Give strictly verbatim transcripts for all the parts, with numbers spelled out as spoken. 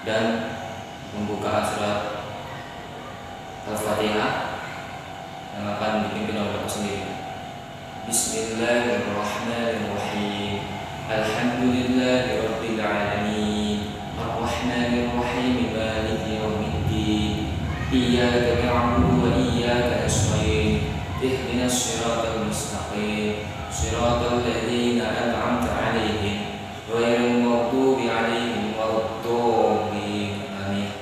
dan pembukaan surat Al-Fatihah yang akan dipimpin oleh Bapak sendiri. Bismillahirrahmanirrahim. Alhamdulillahirabbil alamin. Arrahmanirrahim. Maliki yaumiddin. Iyyaka na'budu wa iyyaka nasta'in. Ihdinas siratal mustaqim. Siratal ladzina an'amta 'alaihim ghairil maghdubi 'alaihim waladdallin. Amin.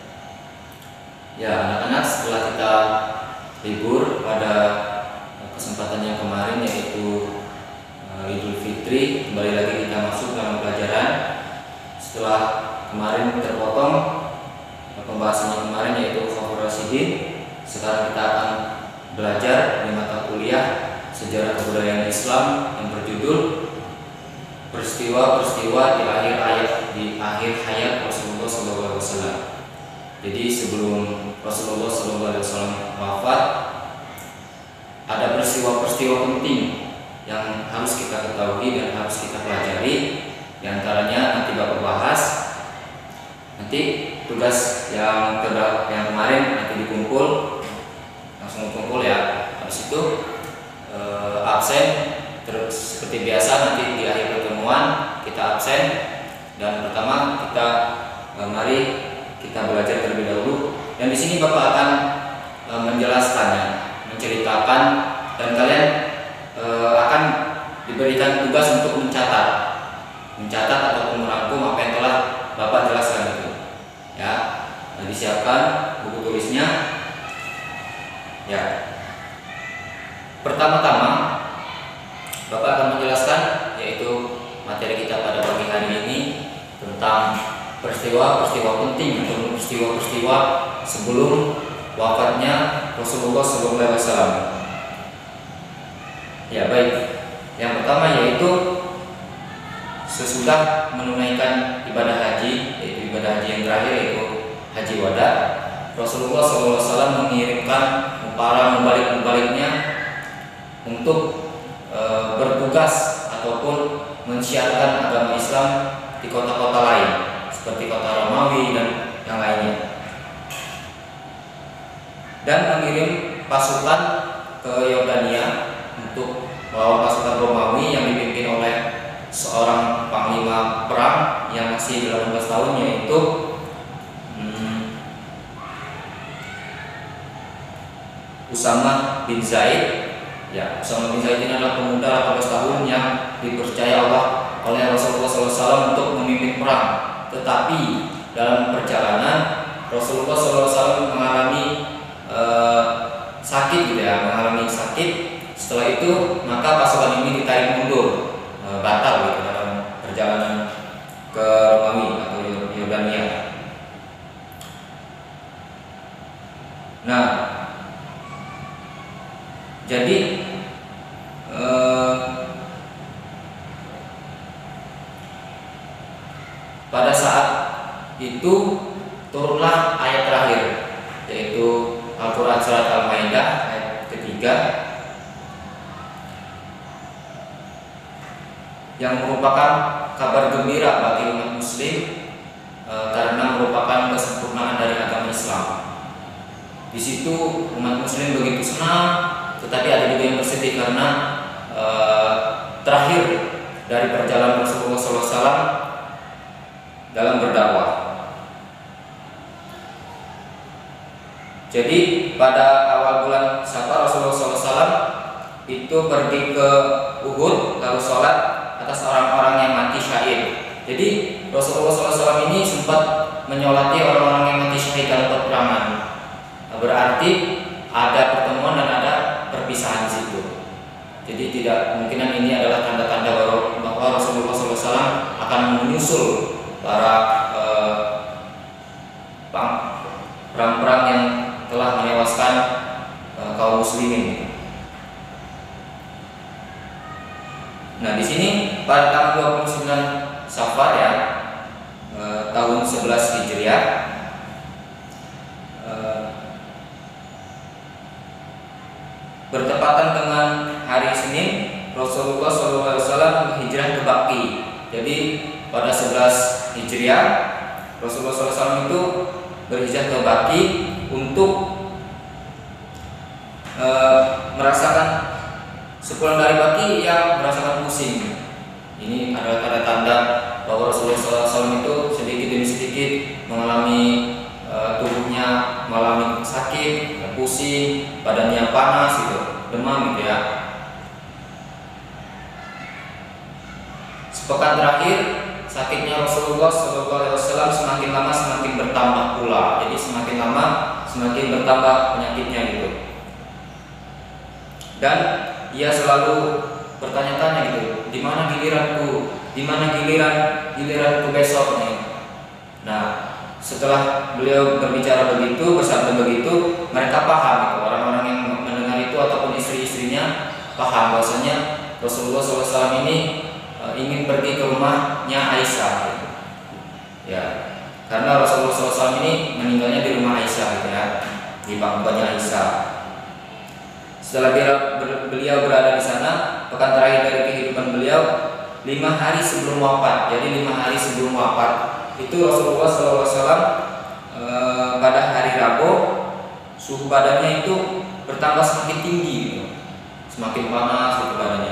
Ya, anak-anak, setelah kita libur pada kesempatan yang kemarin, yaitu uh, Idul Fitri, kembali lagi kita masuk dalam pelajaran. Setelah kemarin terpotong pembahasannya kemarin, yaitu Fathur Rasyidin, sekarang kita akan belajar di mata kuliah Sejarah Kebudayaan Islam yang berjudul Peristiwa-peristiwa di akhir ayat di akhir hayat Rasulullah shallallahu alaihi wasallam. Jadi sebelum Rasulullah shallallahu alaihi wasallam wafat, ada peristiwa-peristiwa penting yang harus kita ketahui dan harus kita pelajari. Di antaranya nanti Bapak bahas. Nanti tugas yang kedua yang kemarin nanti dikumpul, langsung kumpul ya. Habis itu eh, absen. Terus seperti biasa nanti di akhir pertemuan kita absen. Dan pertama kita eh, mari kita belajar terlebih dahulu. Dan di sini Bapak akan eh, menjelaskannya, menceritakan, dan kalian e, akan diberikan tugas untuk mencatat, mencatat ataupun merangkum apa yang telah Bapak jelaskan itu. Ya, nah, disiapkan buku tulisnya. Ya, pertama-tama Bapak akan menjelaskan, yaitu materi kita pada pagi hari ini tentang peristiwa-peristiwa penting atau peristiwa-peristiwa sebelum wafatnya Rasulullah shallallahu alaihi wasallam. Ya, baik. Yang pertama yaitu sesudah menunaikan ibadah haji, yaitu ibadah haji yang terakhir, yaitu haji wada, Rasulullah shallallahu alaihi wasallam mengirimkan para mubalik-mubaliknya untuk e, bertugas ataupun mensiarkan agama Islam di kota-kota lain seperti kota Romawi dan yang lainnya, dan mengirim pasukan ke Yordania untuk melawan pasukan Romawi yang dipimpin oleh seorang panglima perang yang masih delapan belas tahun, yaitu hmm, Usama bin Zaid. Ya, Usama bin Zaid ini adalah pemuda delapan belas tahun yang dipercaya Allah oleh Rasulullah shallallahu alaihi wasallam untuk memimpin perang. Tetapi dalam perjalanan Rasulullah shallallahu alaihi wasallam mengalami uh, sakit, gitu ya, mengalami sakit. Setelah itu maka pasukan ini ditarik mundur, e, batal gitu dalam perjalanan ke Romawi atau Yordania. Nah, jadi e, pada saat itu turunlah ayat terakhir, yaitu Al-Quran surat Al-Maidah ayat ketiga, yang merupakan kabar gembira bagi umat muslim e, karena merupakan kesempurnaan dari agama Islam. Di situ umat muslim begitu senang, tetapi ada juga yang bersedih karena e, terakhir dari perjalanan Rasulullah shallallahu alaihi wasallam dalam berdakwah. Jadi pada awal bulan Safar Rasulullah shallallahu alaihi wasallam itu pergi ke Uhud lalu sholat atas orang-orang yang mati syahid. Jadi Rasulullah shallallahu alaihi wasallam ini sempat menyolati orang-orang yang mati syahid dalam peperangan. Berarti ada pertemuan dan ada perpisahan di situ. Jadi tidak kemungkinan ini adalah tanda-tanda bahwa Rasulullah shallallahu alaihi wasallam akan menyusul para eh, perang-perang yang telah menewaskan eh, kaum muslimin. Nah, di sini pada tanggal dua puluh sembilan Safar ya, e, tahun sebelas Hijriah, e, bertepatan dengan hari Senin, Rasulullah shallallahu alaihi wasallam hijrah ke Baqi. Jadi pada sebelas Hijriah Rasulullah shallallahu alaihi wasallam itu berhijrah ke Baqi untuk e, merasakan sepulang dari Baqi yang merasakan pusing. Ini adalah tanda-tanda bahwa Rasulullah shallallahu alaihi wasallam itu sedikit demi sedikit mengalami e, tubuhnya mengalami sakit, pusing, badannya panas gitu, demam gitu ya. Sepekan terakhir sakitnya Rasulullah shallallahu alaihi wasallam semakin lama semakin bertambah pula. Jadi semakin lama semakin bertambah penyakitnya gitu. Dan ia selalu bertanya-tanya gitu, di mana giliranku, di mana giliran giliranku besok nih. Nah, setelah beliau berbicara begitu, bersabda begitu, mereka paham gitu. Orang-orang yang mendengar itu ataupun istri-istrinya paham bahwasanya Rasulullah shallallahu alaihi wasallam ini ingin pergi ke rumahnya Aisyah gitu. Ya, karena Rasulullah shallallahu alaihi wasallam ini meninggalnya di rumah Aisyah gitu ya, di pangkuannya Aisyah. Setelah beliau berada di sana, pekan terakhir dari kehidupan beliau, lima hari sebelum wafat. Jadi lima hari sebelum wafat itu Rasulullah shallallahu alaihi wasallam e, pada hari Rabu suhu badannya itu bertambah semakin tinggi gitu, semakin panas gitu badannya.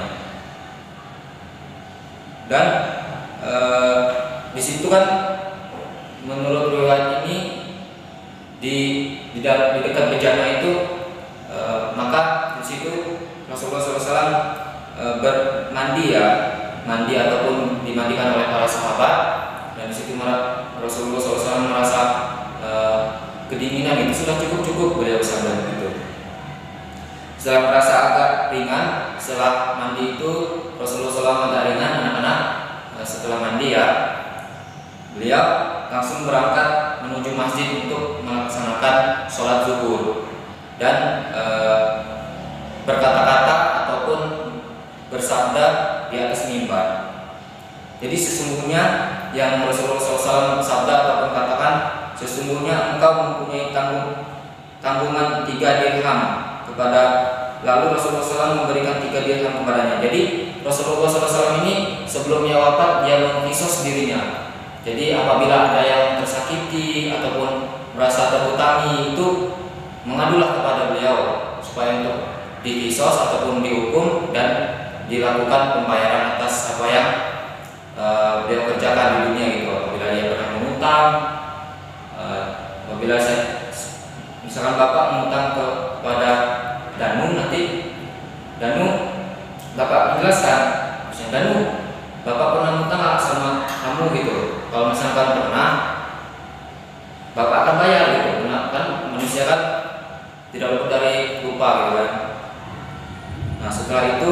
Dan e, di situ kan menurut riwayat ini di di, di dekat bejana itu e, maka di situ Rasulullah shallallahu alaihi wasallam e, bermandi ya, mandi ataupun dimandikan oleh para sahabat. Dan di situ Rasulullah shallallahu alaihi wasallam merasa e, kedinginan itu sudah cukup-cukup, beliau bersabda begitu. Setelah merasa agak ringan setelah mandi itu, Rasulullah shallallahu alaihi wasallam agak ringan anak-anak. Setelah mandi ya, beliau langsung berangkat menuju masjid untuk melaksanakan sholat zuhur dan e, berkata-kata ataupun bersabda di atas mimbar. Jadi sesungguhnya yang Rasulullah shallallahu alaihi wasallam sabda ataupun katakan, sesungguhnya engkau mempunyai tanggung, tanggungan tiga dirham kepada, lalu Rasulullah shallallahu alaihi wasallam memberikan tiga dirham kepadanya. Jadi Rasulullah shallallahu alaihi wasallam ini sebelumnya wafat dia mengkisos dirinya. Jadi apabila ada yang tersakiti ataupun merasa terhutangi itu mengadulah kepada beliau supaya untuk dikisos ataupun dihukum dan dilakukan pembayaran atas apa yang uh, beliau kerjakan di dunia gitu. Apabila dia pernah mengutang, uh, apabila saya misalkan bapak mengutang kepada Danu, nanti Danu bapak menjelaskan, misalnya Danu bapak pernah mengutang sama kamu gitu. Kalau misalkan pernah, bapak akan bayar gitu. Karena kan manusia kan tidak luput dari lupa gitu kan. Nah setelah itu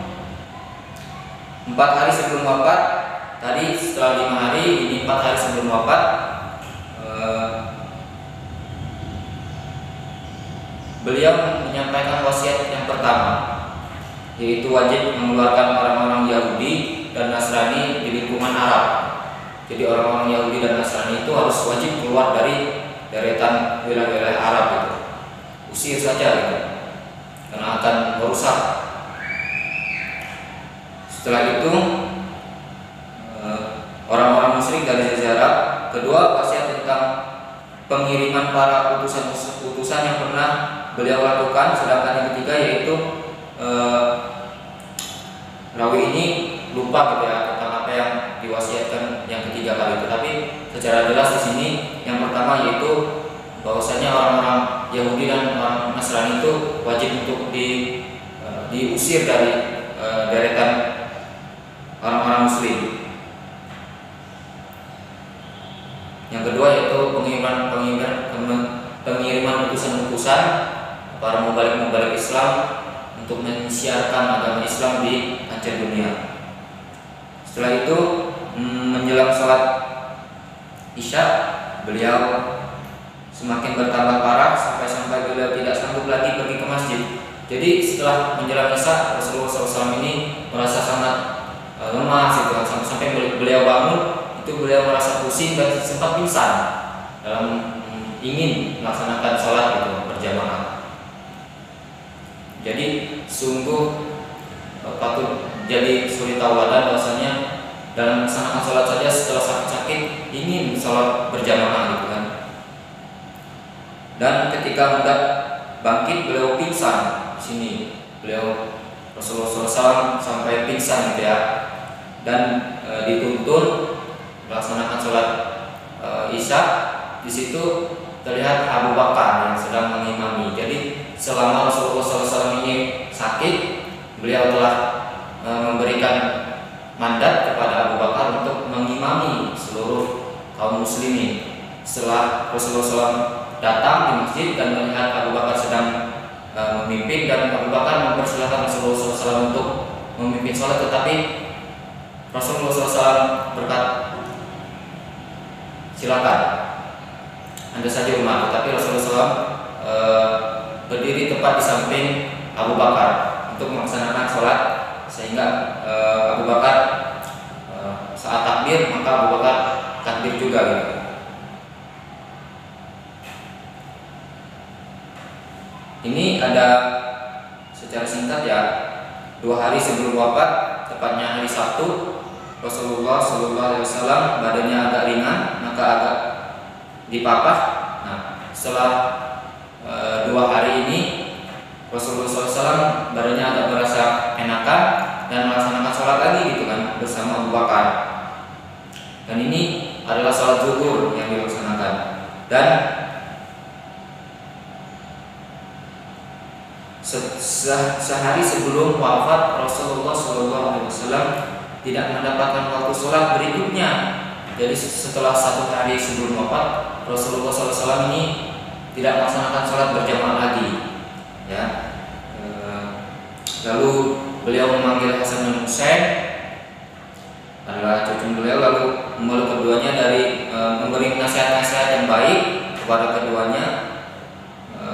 empat hari sebelum wafat, tadi setelah lima hari, ini empat hari sebelum wafat, eh, beliau menyampaikan wasiat yang pertama, yaitu wajib mengeluarkan orang-orang Yahudi dan Nasrani di lingkungan Arab. Jadi orang-orang Yahudi dan Nasrani itu harus wajib keluar dari deretan wilayah-wilayah Arab gitu. Usir saja gitu, karena akan merusak. Setelah itu orang-orang musyrik dari Jazirah. Kedua, wasiat tentang pengiriman para utusan-utusan yang pernah beliau lakukan. Sedangkan yang ketiga yaitu eh, rawi ini lupa gitu ya tentang apa yang diwasiatkan yang ketiga kali itu. Tapi secara jelas di sini yang pertama yaitu bahwasanya orang-orang Yahudi dan orang Nasrani itu wajib untuk di uh, diusir dari uh, deretan orang-orang Muslim. Yang kedua yaitu pengiriman pengiriman pengiriman utusan-utusan para mubalik-mubalik Islam untuk mensiarkan agama Islam di kancah dunia. Setelah itu menjelang sholat Isya, beliau semakin bertambah parah sampai-sampai beliau tidak sanggup lagi pergi ke masjid. Jadi setelah menjelang Isya, Rasulullah shallallahu alaihi wasallam ini merasa sangat uh, lemah, gitu. Sampai beliau bangun, itu beliau merasa pusing dan sempat pingsan dalam um, ingin melaksanakan sholat itu berjamaah. Jadi sungguh uh, patut jadi suri tauladan bahwasanya dalam melaksanakan sholat saja setelah sakit-sakit ingin sholat berjamaah gitu kan. Dan ketika hendak bangkit beliau pingsan. Di sini beliau Rasulullah shallallahu alaihi wasallam sampai pingsan gitu ya. Dan e, dituntun melaksanakan sholat e, isya. Di situ terlihat Abu Bakar yang sedang mengimami. Jadi selama Rasulullah shallallahu alaihi wasallam ini sakit, beliau telah e, memberikan mandat kepada Abu Bakar untuk mengimami seluruh kaum muslimin. Setelah Rasulullah shallallahu alaihi wasallam datang di masjid dan melihat Abu Bakar sedang e, memimpin, dan Abu Bakar mempersilahkan Rasulullah shallallahu alaihi wasallam untuk memimpin sholat, tetapi Rasulullah shallallahu alaihi wasallam berkata, silakan, Anda saja Umar. Tetapi Rasulullah shallallahu alaihi wasallam e, berdiri tepat di samping Abu Bakar untuk melaksanakan sholat, sehingga e, Abu Bakar e, saat takbir maka Abu Bakar takbir juga gitu. Ini ada secara singkat ya, dua hari sebelum wafat, tepatnya hari Sabtu, Rasulullah shallallahu alaihi wasallam badannya agak ringan, maka agak dipapah. Nah, setelah e, dua hari ini Rasulullah shallallahu alaihi wasallam badannya agak merasa enakan dan melaksanakan sholat lagi gitu kan bersama Abu Bakar. Dan ini adalah sholat zuhur yang dilaksanakan. Dan se- sehari sebelum wafat Rasulullah shallallahu alaihi wasallam tidak mendapatkan waktu sholat berikutnya. Jadi setelah satu hari sebelum wafat Rasulullah shallallahu alaihi wasallam ini tidak melaksanakan sholat berjamaah lagi. Ya. E, lalu beliau memanggil Hasan dan Husain, adalah cucu beliau, lalu memeluk keduanya dari e, memberi nasihat-nasihat yang baik kepada keduanya. E,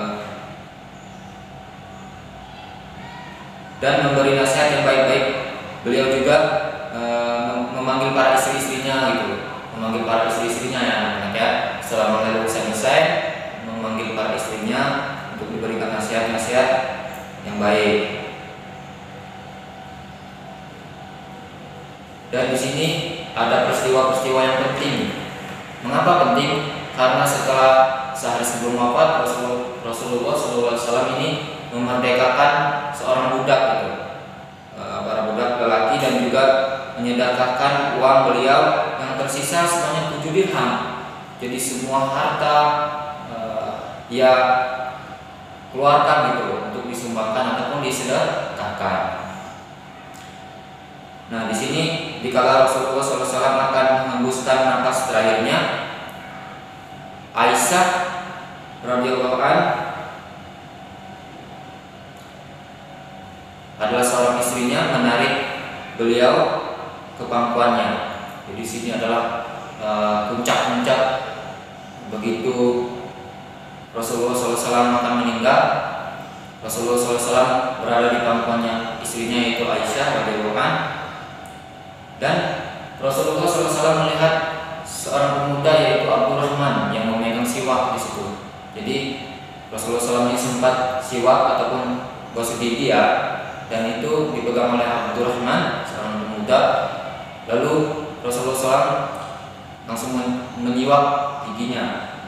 dan memberi nasihat yang baik-baik. Beliau juga e, memanggil para istri-istrinya gitu, memanggil para istri-istrinya ya anak-anak ya. Setelah memanggil Husain, memanggil para istrinya untuk diberikan nasihat-nasihat yang baik. Dan di sini ada peristiwa-peristiwa yang penting. Mengapa penting? Karena setelah sehari sebelum wafat Rasulullah shallallahu alaihi wasallam ini memerdekakan seorang budak gitu, e, para budak lelaki, dan juga menyedekahkan uang beliau yang tersisa sebanyak tujuh dirham. Jadi semua harta e, ia keluarkan gitu untuk disumbangkan ataupun disedekahkan. Nah, di sini dikala Rasulullah shallallahu alaihi wasallam akan menghembuskan nafas terakhirnya, Aisyah radhiyallahu anha adalah seorang istrinya menarik beliau ke pangkuannya. Jadi di sini adalah uh, puncak-puncak begitu Rasulullah shallallahu alaihi wasallam akan meninggal. Rasulullah shallallahu alaihi wasallam berada di pangkuannya istrinya yaitu Aisyah radhiyallahu anha. Dan Rasulullah shallallahu alaihi wasallam melihat seorang pemuda yaitu Abdurrahman yang memegang siwak di situ. Jadi Rasulullah shallallahu alaihi wasallam ini sempat siwak ataupun gosok gigi ya, dan itu dipegang oleh Abdurrahman, seorang pemuda. Lalu Rasulullah shallallahu alaihi wasallam langsung menyiwak giginya.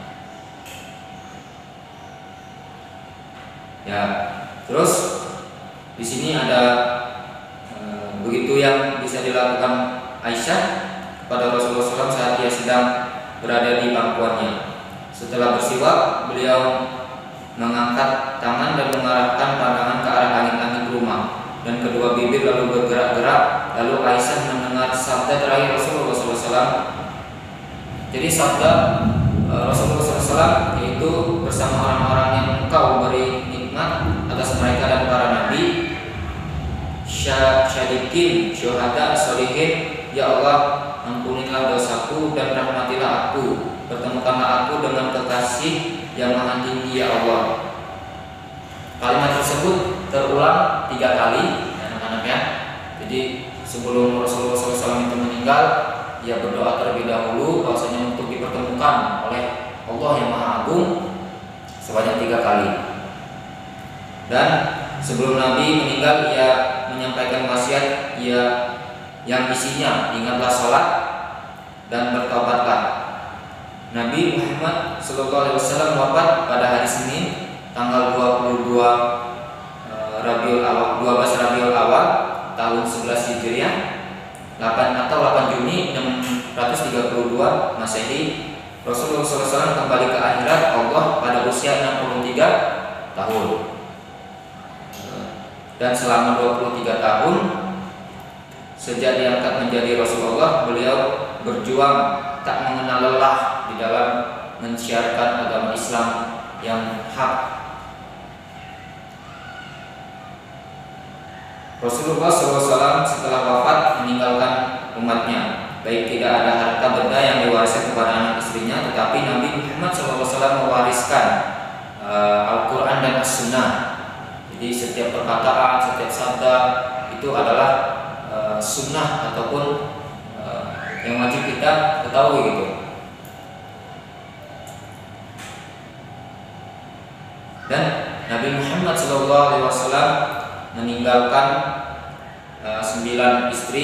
Ya, terus di sini ada begitu yang bisa dilakukan Aisyah kepada Rasulullah shallallahu alaihi wasallam saat ia sedang berada di pangkuannya. Setelah bersiwak, beliau mengangkat tangan dan mengarahkan pandangan ke arah langit-langit rumah, dan kedua bibir lalu bergerak-gerak. Lalu Aisyah mendengar sabda terakhir Rasulullah shallallahu alaihi wasallam. Jadi sabda Rasulullah shallallahu alaihi wasallam yaitu, bersama orang-orang yang engkau beri nikmat atas mereka dan para nabi, syadikin, syuhada, solihin, ya Allah, ampunilah dosaku dan rahmatilah aku, pertemukanlah aku dengan kekasih yang maha tinggi ya Allah. Kalimat tersebut terulang tiga kali anak-anak ya. Jadi sebelum Rasulullah shallallahu alaihi wasallam itu meninggal, ia berdoa terlebih dahulu bahwasanya untuk dipertemukan oleh Allah yang maha agung sebanyak tiga kali. Dan sebelum Nabi meninggal, ia menyampaikan wasiat, ia yang isinya ingatlah sholat dan bertobatlah. Nabi Muhammad shallallahu alaihi wasallam wafat pada hari Senin tanggal dua puluh dua Rabiul Awal dua belas Rabiul Awal tahun sebelas Hijriah delapan atau delapan Juni enam ratus tiga puluh dua Masehi. Rasulullah shallallahu alaihi wasallam kembali ke akhirat Allah pada usia enam puluh tiga tahun. Dan selama dua puluh tiga tahun sejak diangkat menjadi Rasulullah, beliau berjuang tak mengenal lelah di dalam mensiarkan agama Islam yang hak. Rasulullah shallallahu alaihi wasallam setelah wafat meninggalkan umatnya, baik tidak ada harta benda yang diwariskan kepada anak istrinya, tetapi Nabi Muhammad shallallahu alaihi wasallam mewariskan uh, Al-Quran dan As-Sunnah. Jadi setiap perkataan, setiap sabda itu adalah uh, sunnah ataupun uh, yang wajib kita ketahui gitu. Dan Nabi Muhammad shallallahu alaihi wasallam meninggalkan uh, sembilan istri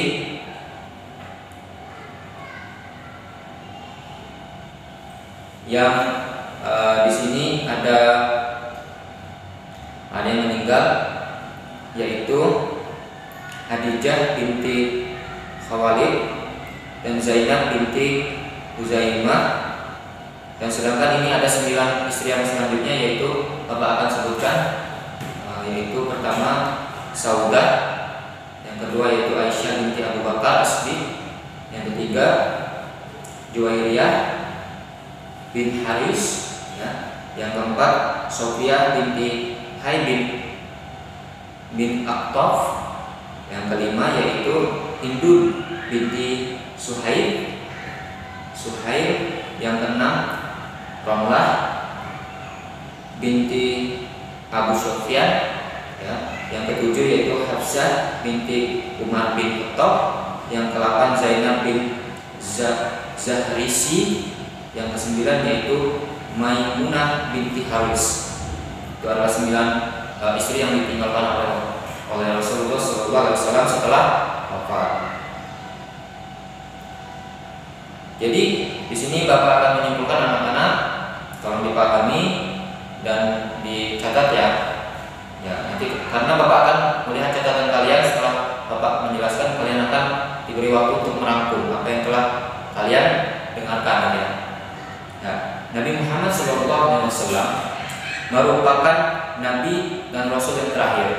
yang uh, di sini ada ada yang meninggal, yaitu Khadijah binti Khawalid dan Zainab binti Huzaimah. Dan sedangkan ini ada sembilan istri yang selanjutnya, yaitu Bapak akan sebutkan, yaitu pertama Saudah, yang kedua yaitu Aisyah binti Abu Bakar Asdi, yang ketiga Juwairiyah bin Haris, ya. Yang keempat Sofia binti Hai bin bin Aktaf, yang kelima yaitu Hindun binti Suhaib Suhaib, yang keenam Romlah binti Abu Sufyan, ya. Yang ketujuh yaitu Hafsah binti Umar bin Khattab, yang kedelapan Zainab bin Zahrisi, yang kesembilan yaitu Maimunah binti Haris. Itu adalah sembilan uh, istri yang ditinggalkan oleh oleh Rasulullah shallallahu alaihi wasallam setelah wafat. Jadi di sini Bapak akan menyimpulkan anak-anak, tolong dipahami dan dicatat ya. Ya, nanti karena Bapak akan melihat catatan kalian setelah Bapak menjelaskan, kalian akan diberi waktu untuk merangkum apa yang telah kalian dengarkan ya. Ya, Nabi Muhammad shallallahu alaihi wasallam merupakan nabi dan rasul yang terakhir,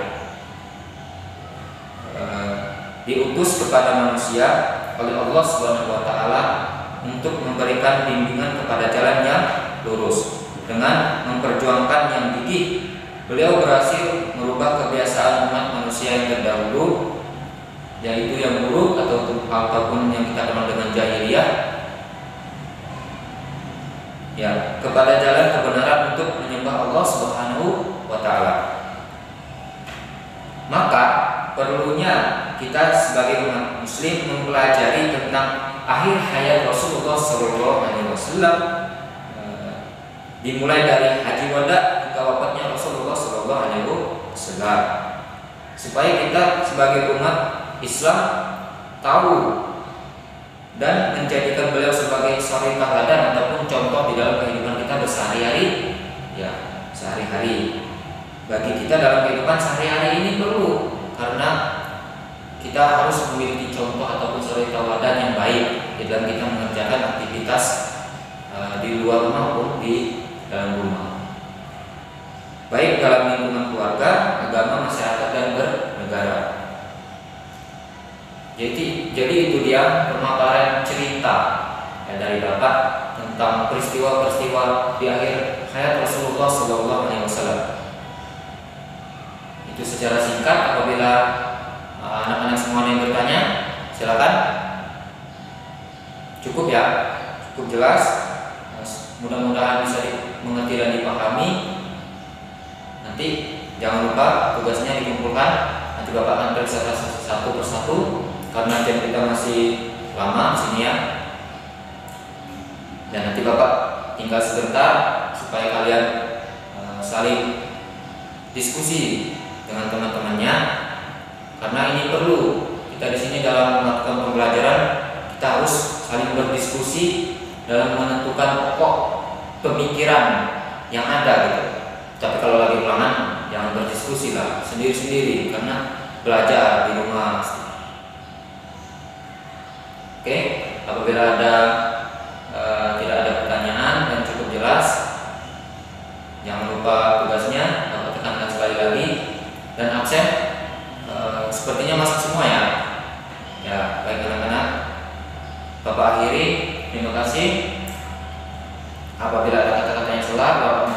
e, diutus kepada manusia oleh Allah Subhanahu wa taala untuk memberikan bimbingan kepada jalan yang lurus. Dengan memperjuangkan yang gigih, beliau berhasil merubah kebiasaan umat manusia yang terdahulu, yaitu yang buruk atau ataupun yang kita kenal dengan jahiliyah, ya, kepada jalan kebenaran untuk menyembah Allah Subhanahu wa taala. Maka perlunya kita sebagai umat muslim mempelajari tentang akhir hayat Rasulullah shallallahu alaihi wasallam, dimulai dari haji wada hingga wafatnya Rasulullah shallallahu alaihi wasallam, supaya kita sebagai umat Islam tahu dan menjadikan beliau sebagai suri tauladan ataupun contoh di dalam kehidupan kita bersehari-hari, ya, sehari-hari. Bagi kita dalam kehidupan sehari-hari ini perlu, karena kita harus memiliki contoh ataupun suri tauladan yang baik di dalam kita mengerjakan aktivitas uh, di luar rumah maupun di dalam rumah, baik dalam lingkungan keluarga, agama, masyarakat, dan bernegara. Jadi, jadi itu dia pemaparan cerita ya, dari Bapak tentang peristiwa-peristiwa di akhir hayat Rasulullah shallallahu alaihi wasallam. Itu secara singkat. Apabila uh, anak-anak semua yang bertanya, silakan. Cukup ya, cukup jelas. Mudah-mudahan bisa dimengerti dan dipahami. Nanti jangan lupa tugasnya dikumpulkan. Nanti Bapak akan periksa satu persatu, karena jam kita masih lama di sini ya. Dan nanti Bapak tinggal sebentar supaya kalian uh, saling diskusi dengan teman-temannya, karena ini perlu kita di sini dalam melakukan pembelajaran kita harus saling berdiskusi dalam menentukan pokok pemikiran yang ada gitu. Tapi kalau lagi ulangan jangan berdiskusi lah sendiri-sendiri karena belajar di rumah. Oke, apabila ada e, tidak ada pertanyaan dan cukup jelas, jangan lupa tugasnya dapat tekankan sekali lagi dan absen e, sepertinya masuk semua ya. Ya, baik anak-anak, Bapak akhiri. Terima kasih. Apabila ada kata-kata yang salah, Bapak